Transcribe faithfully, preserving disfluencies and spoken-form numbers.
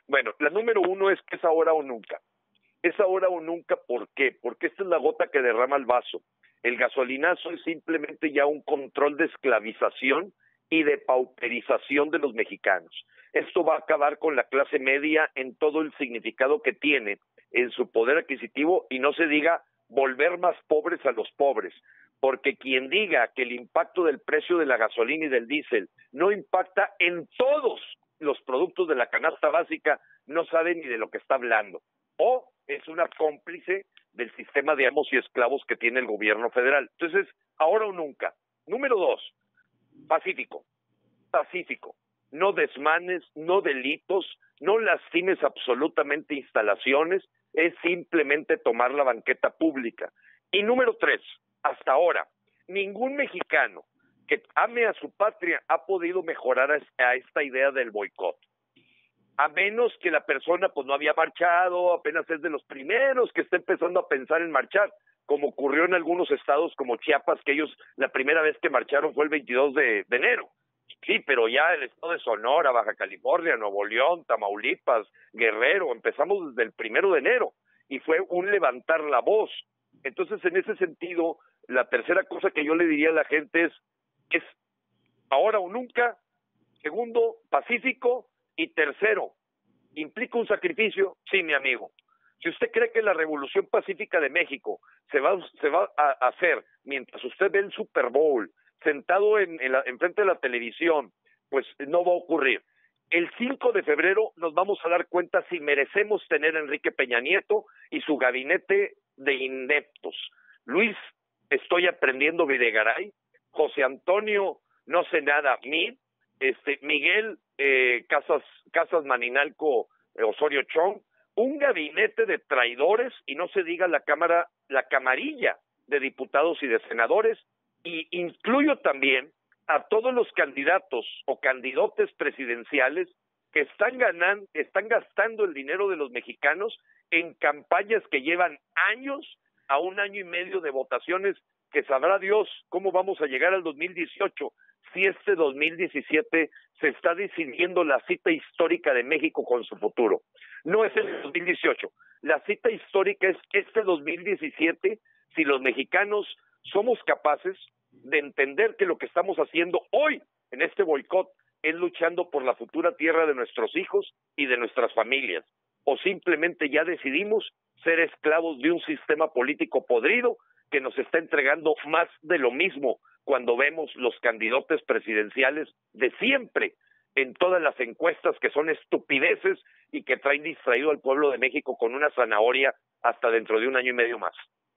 Bueno, la número uno es que es ahora o nunca. Es ahora o nunca, ¿por qué? Porque esta es la gota que derrama el vaso. El gasolinazo es simplemente ya un control de esclavización y de pauperización de los mexicanos. Esto va a acabar con la clase media en todo el significado que tiene en su poder adquisitivo, y no se diga volver más pobres a los pobres, porque quien diga que el impacto del precio de la gasolina y del diésel no impacta en todos los productos de la canasta básica no sabe ni de lo que está hablando, o es una cómplice del sistema de amos y esclavos que tiene el gobierno federal. Entonces, ahora o nunca. Número dos, pacífico, pacífico. No desmanes, no delitos, no lastimes absolutamente instalaciones, es simplemente tomar la banqueta pública. Y número tres, hasta ahora, ningún mexicano que ame a su patria ha podido mejorar a esta idea del boicot. A menos que la persona pues no había marchado, apenas es de los primeros que está empezando a pensar en marchar, como ocurrió en algunos estados como Chiapas, que ellos la primera vez que marcharon fue el veintidós de enero. Sí, pero ya el estado de Sonora, Baja California, Nuevo León, Tamaulipas, Guerrero, empezamos desde el primero de enero y fue un levantar la voz. Entonces, en ese sentido, la tercera cosa que yo le diría a la gente es, es ahora o nunca. Segundo, pacífico. Y tercero, ¿implica un sacrificio? Sí, mi amigo. Si usted cree que la revolución pacífica de México se va, se va a hacer mientras usted ve el Super Bowl, sentado en, en, la, en frente de la televisión, pues no va a ocurrir. El cinco de febrero nos vamos a dar cuenta si merecemos tener a Enrique Peña Nieto y su gabinete de ineptos. Luis, estoy aprendiendo Videgaray, José Antonio, no sé nada, Mid, este, Miguel eh, Casas, Casas Maninalco, eh, Osorio Chong, un gabinete de traidores, y no se diga la cámara, la camarilla de diputados y de senadores, y incluyo también a todos los candidatos o candidatos presidenciales que están ganando, están gastando el dinero de los mexicanos en campañas que llevan años a un año y medio de votaciones, que sabrá Dios cómo vamos a llegar al dos mil dieciocho, si este dos mil diecisiete se está decidiendo la cita histórica de México con su futuro. No es el dos mil dieciocho, la cita histórica es este dos mil diecisiete, si los mexicanos somos capaces de entender que lo que estamos haciendo hoy en este boicot es luchando por la futura tierra de nuestros hijos y de nuestras familias, o simplemente ya decidimos ser esclavos de un sistema político podrido que nos está entregando más de lo mismo cuando vemos los candidatos presidenciales de siempre en todas las encuestas, que son estupideces y que traen distraído al pueblo de México con una zanahoria hasta dentro de un año y medio más.